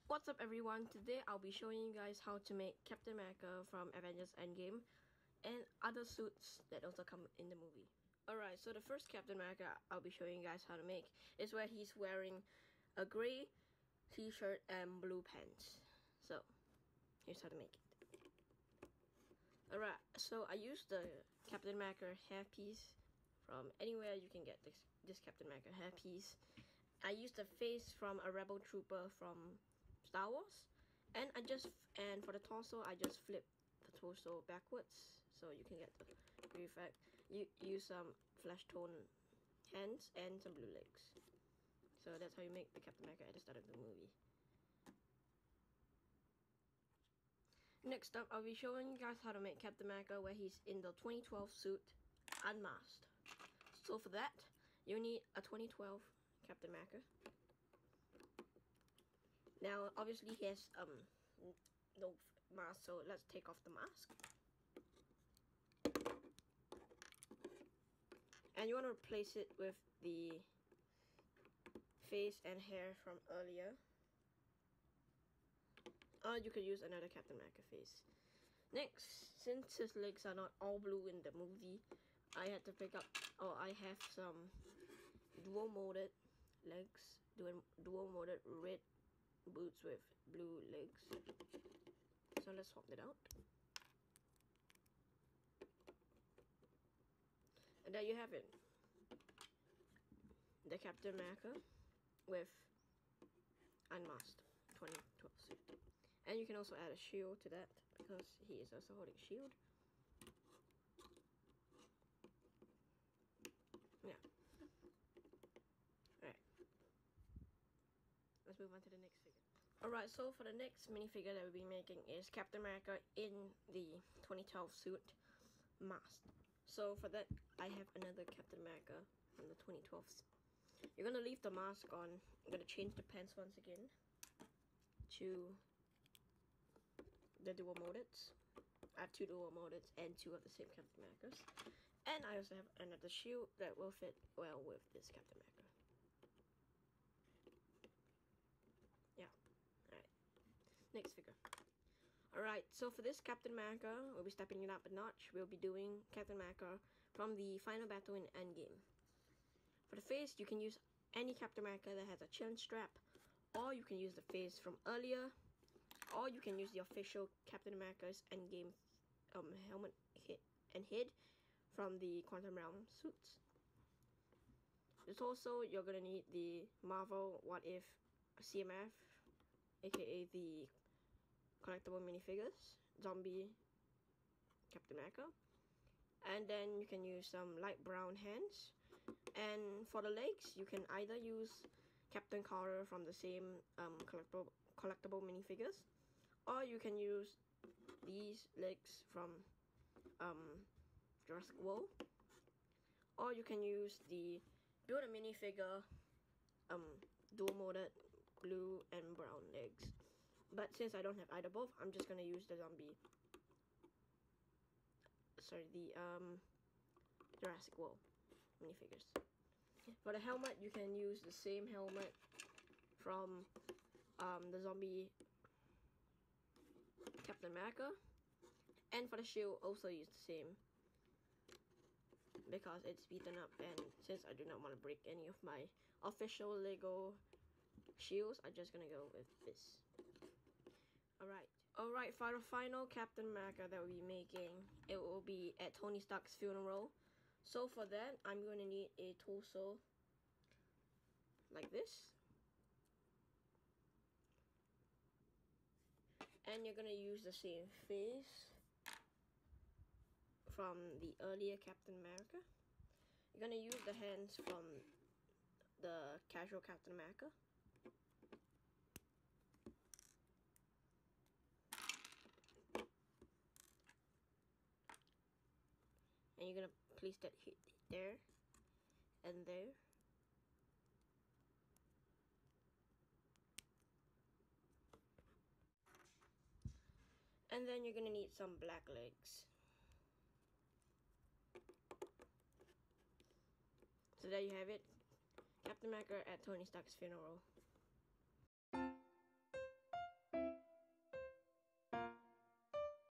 What's up everyone, today I'll be showing you guys how to make Captain America from Avengers Endgame and other suits that also come in the movie. Alright, so the first Captain America I'll be showing you guys how to make is where he's wearing a grey t-shirt and blue pants. So, here's how to make it. Alright, so I used the Captain America hairpiece from anywhere you can get this Captain America hairpiece. I used the face from a rebel trooper from Star Wars, and for the torso I just flip the torso backwards so you can get the effect. You use some flesh tone hands and some blue legs. So that's how you make the Captain America at the start of the movie. Next up, I'll be showing you guys how to make Captain America where he's in the 2012 suit unmasked. So for that, you need a 2012 Captain America. Now, obviously he has no mask, so let's take off the mask. And you want to replace it with the face and hair from earlier. Or you could use another Captain America face. Next, since his legs are not all blue in the movie, I have some dual molded legs, dual molded red boots with blue legs. So let's swap it out. And there you have it, the Captain America with unmasked 2012 suit. And you can also add a shield to that because he is also holding a shield. Yeah. Alright. Let's move on to the next figure. Alright, so for the next minifigure that we'll be making is Captain America in the 2012 suit, masked. So for that, I have another Captain America from the 2012. You're gonna leave the mask on. I'm gonna change the pants once again to the dual moldeds. I have two dual moldeds and two of the same Captain Americas. And I also have another shield that will fit well with this Captain America. Yeah. Alright. Next figure. Alright, so for this Captain America, we'll be stepping it up a notch. We'll be doing Captain America from the final battle in Endgame. For the face, you can use any Captain America that has a chin strap, or you can use the face from earlier, or you can use the official Captain America's Endgame helmet and head from the Quantum Realm suits. There's also, you're gonna need the Marvel What If CMF, aka the collectible minifigures, zombie Captain America. And then you can use some light brown hands. And for the legs, you can either use Captain Carter from the same collectible minifigures, or you can use these legs from Jurassic World, or you can use the Build a Minifigure dual molded blue and brown legs. But since I don't have either both, I'm just gonna use the Jurassic World minifigures. For the helmet, you can use the same helmet from the zombie Captain America. And for the shield, also use the same because it's beaten up, and since I do not want to break any of my official Lego shields, I'm just gonna go with this. Alright, for the final Captain America that we'll be making, it will be at Tony Stark's funeral. So for that, I'm going to need a torso like this. And you're going to use the same face from the earlier Captain America. You're going to use the hands from the casual Captain America. And you're gonna place that hit there and there. And then you're gonna need some black legs. So there you have it, Captain America at Tony Stark's funeral.